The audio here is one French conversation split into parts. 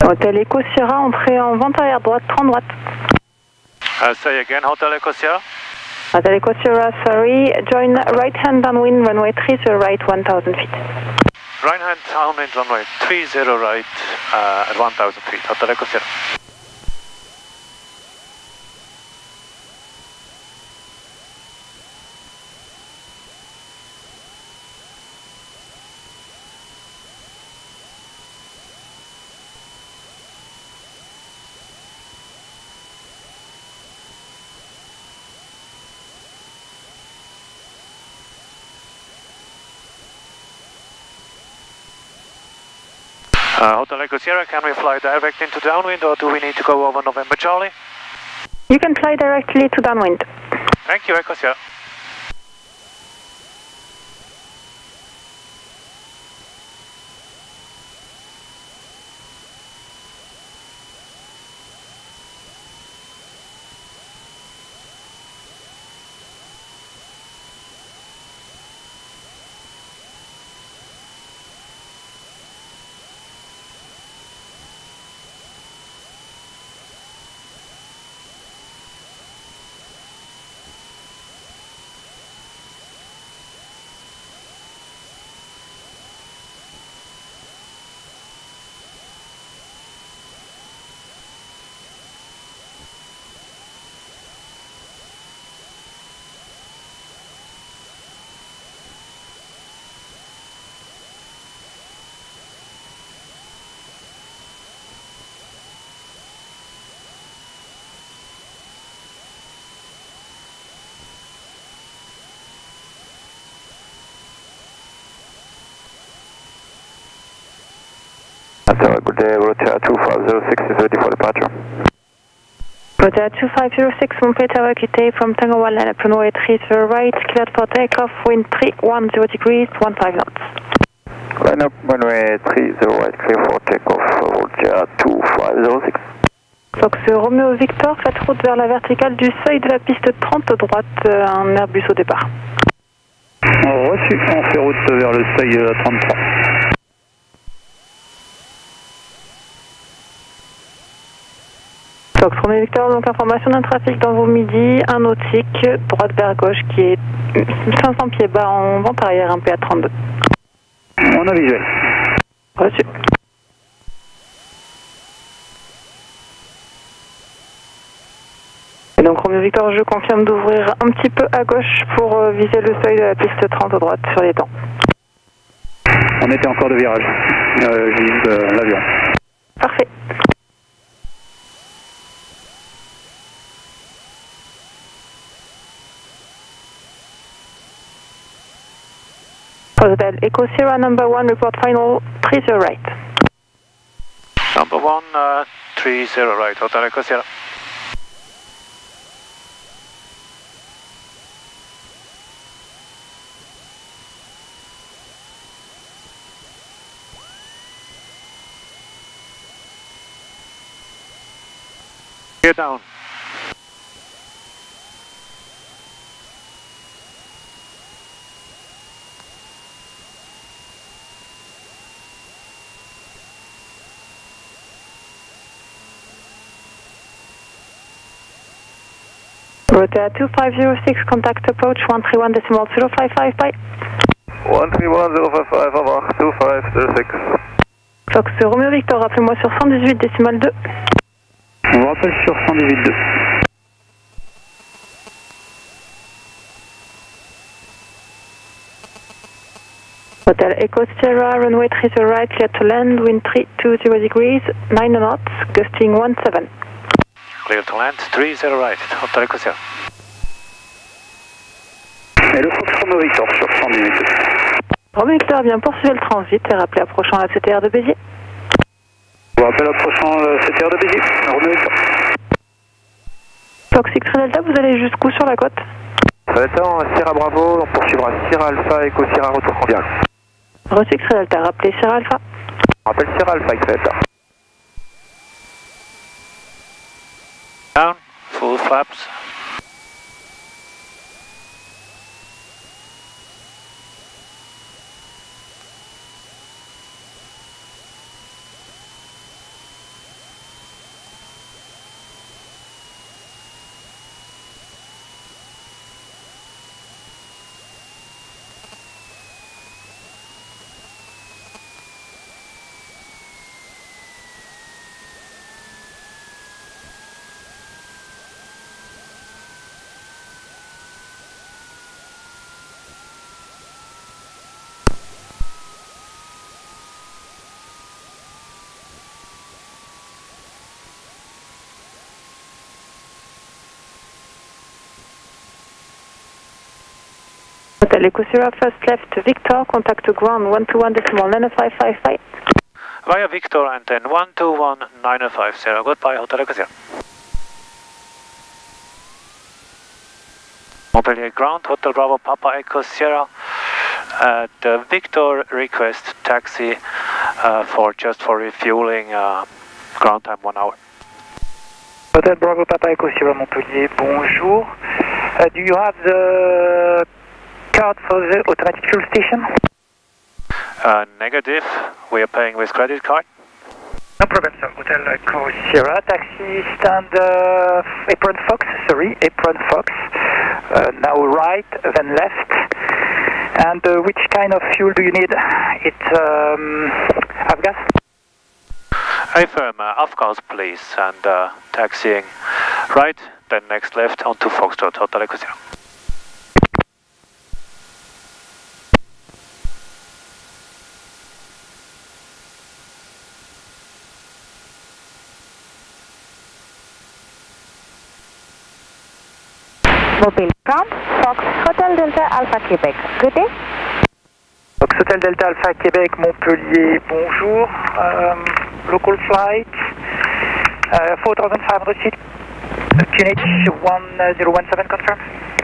Hotel Echo Sierra, entrée en vente arrière droite, 30 droite. Say again, Hotel Echo Sierra. Hotel Echo Sierra, sorry. Join right hand downwind, runway 30 right, 1000 feet. Right hand downwind runway 30 right at 1000 feet. Hotel Echo Sierra. Hotel Echo Sierra, can we fly direct into downwind or do we need to go over November Charlie? You can fly directly to downwind. Thank you, Echo Sierra. Good day, Rotor 2506 is ready for departure. Rotor 2506, Montpellier Tower, quitter from Tango 1 line up runway 30 right, cleared for takeoff, wind 310 degrees, 15 knots. Line up runway 30 right, clear for takeoff, Rotor 2506. Fox Romeo Victor, faites route vers la verticale du seuil de la piste 30 droite, un Airbus au départ. Reçu, on fait route vers le seuil 33. Fox Romeo Victor, donc information d'un trafic dans vos midis, un nautique, droite vers gauche qui est 500 pieds bas en vente arrière, un PA32. On a visuel. Reçu. Et donc Romeo Victor, je confirme d'ouvrir un petit peu à gauche pour viser le seuil de la piste 30 à droite sur les dents. On était encore de virage. Je vise l'avion. Parfait. Hotel Echo Sierra number 1, report final 30 right. Number 1, 30 right, Hotel Echo Sierra. Gear down. Rotor 2506, contact approach 131.055, bye. 131.055, au revoir, 2506. Fox Romeo Victor, rappelez-moi sur 118.2. On vous rappelle sur 118.2. Hotel Echo Sierra, runway 30 right, clear to land, wind 320 degrees, 9 knots, gusting 17. Clear to land, 30 right, Hotel Echo Sierra. Et le Fox Romeo Victor sur 118.2. Romeo Victor, bien poursuivre le transit et rappelez approchant la CTR de Béziers. On vous rappelle approchant le CTR de Béziers, Romeo Victor. Fox X-Ray Delta, vous allez jusqu'où sur la côte? Attends, Sierra Bravo, on poursuivra Sierra Alpha, Echo Sierra, retour cordial. Reçu X-Ray Delta, rappelez Sierra Alpha. On rappelle Sierra Alpha, X-Ray Delta. Down, full flaps. Hotel Echo Sierra, first left Victor, contact to ground 121.90555. Via Victor and then 121.950. Goodbye, Hotel Echo Sierra. Montpellier ground, Hotel Bravo Papa Echo Sierra. The Victor request taxi for refueling, ground time 1 hour. Hotel Bravo Papa Echo Sierra Montpellier, bonjour. Do you have the card for the automatic fuel station? Negative. We are paying with credit card. No problem, sir. Hotel Echo Sierra, taxi stand Apron Fox, Apron Fox. Now right, then left. And which kind of fuel do you need? It's Avgas? Affirm, Avgas please, and taxiing right, then next left onto Foxtrot, Hotel Echo Sierra. Mobile ground, Fox Hotel Delta Alpha Quebec. Good day. Fox Hotel Delta Alpha Quebec, Montpellier, bonjour. Local flight, 4,500 feet, QNH 1017, confirm.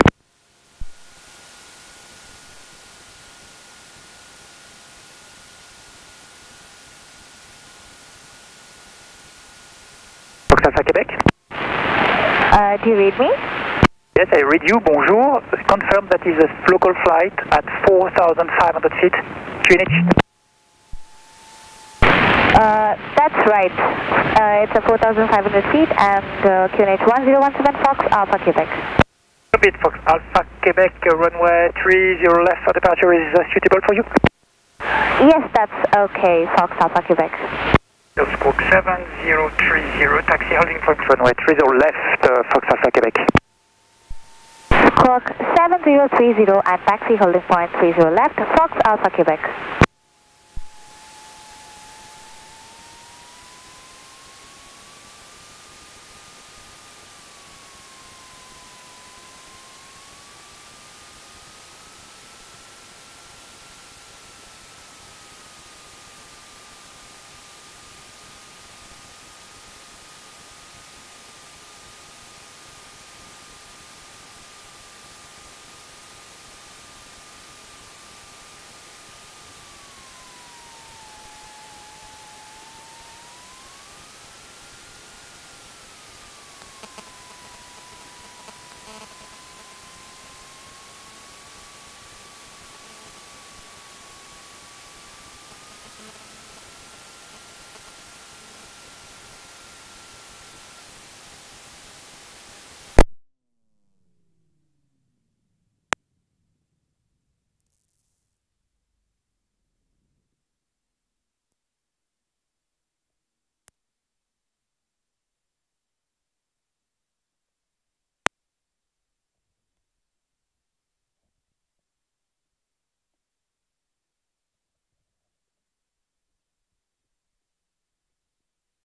Fox Alpha Quebec. Do you read me? Yes, I read you. Bonjour. Confirm that is a local flight at 4,500 feet. QNH. That's right. It's a 4,500 feet and QNH 1017 Fox Alpha Quebec. Repeat, Fox Alpha Quebec, runway 30 left for departure is suitable for you? Yes, that's okay, Fox Alpha Quebec. Squawk 7030, taxi holding point runway 30 left, Fox Alpha Quebec. Squawk 7030 and taxi holding point 30 left, Fox Alpha Quebec.